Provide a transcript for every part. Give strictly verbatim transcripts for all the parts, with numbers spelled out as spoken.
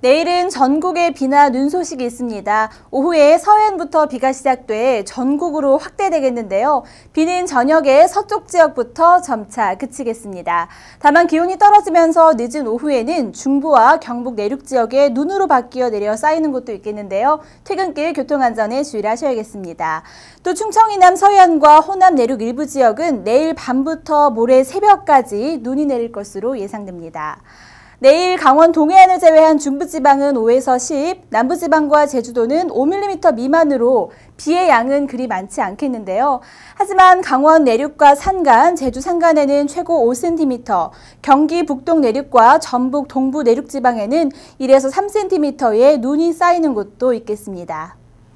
내일은 전국에 비나 눈 소식이 있습니다. 오후에 서해안부터 비가 시작돼 전국으로 확대되겠는데요. 비는 저녁에 서쪽 지역부터 점차 그치겠습니다. 다만 기온이 떨어지면서 늦은 오후에는 중부와 경북 내륙 지역에 눈으로 바뀌어 내려 쌓이는 곳도 있겠는데요. 퇴근길 교통안전에 주의를 하셔야겠습니다. 또 충청 이남 서해안과 호남 내륙 일부 지역은 내일 밤부터 모레 새벽까지 눈이 내릴 것으로 예상됩니다. 내일 강원 동해안을 제외한 중부지방은 오에서 십, 남부지방과 제주도는 오 밀리미터 미만으로 비의 양은 그리 많지 않겠는데요. 하지만 강원 내륙과 산간, 제주 산간에는 최고 오 센티미터, 경기 북동 내륙과 전북 동부 내륙지방에는 일에서 삼 센티미터의 눈이 쌓이는 곳도 있겠습니다.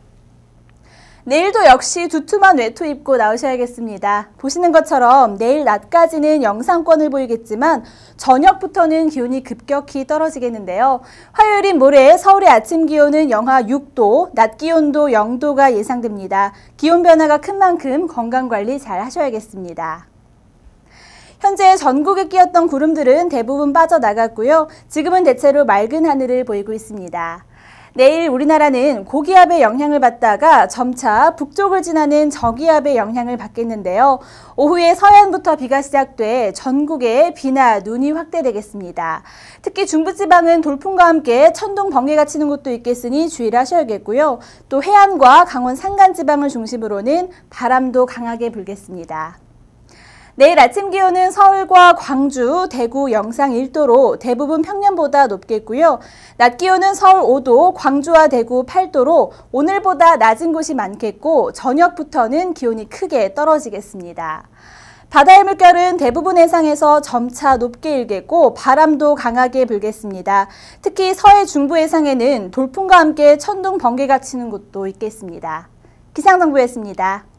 내일도 역시 두툼한 외투 입고 나오셔야겠습니다. 보시는 것처럼 내일 낮까지는 영상권을 보이겠지만 저녁부터는 기온이 급격히 떨어지겠는데요. 화요일인 모레 서울의 아침 기온은 영하 육 도, 낮 기온도 영 도가 예상됩니다. 기온 변화가 큰 만큼 건강관리 잘 하셔야겠습니다. 현재 전국에 끼었던 구름들은 대부분 빠져나갔고요. 지금은 대체로 맑은 하늘을 보이고 있습니다. 내일 우리나라는 고기압의 영향을 받다가 점차 북쪽을 지나는 저기압의 영향을 받겠는데요. 오후에 서해안부터 비가 시작돼 전국에 비나 눈이 확대되겠습니다. 특히 중부지방은 돌풍과 함께 천둥, 번개가 치는 곳도 있겠으니 주의를 하셔야겠고요. 또 해안과 강원 산간지방을 중심으로는 바람도 강하게 불겠습니다. 내일 아침 기온은 서울과 광주, 대구, 영상 일 도로 대부분 평년보다 높겠고요. 낮 기온은 서울 오 도, 광주와 대구 팔 도로 오늘보다 낮은 곳이 많겠고 저녁부터는 기온이 크게 떨어지겠습니다. 바다의 물결은 대부분 해상에서 점차 높게 일겠고 바람도 강하게 불겠습니다. 특히 서해 중부 해상에는 돌풍과 함께 천둥, 번개가 치는 곳도 있겠습니다. 기상정보였습니다.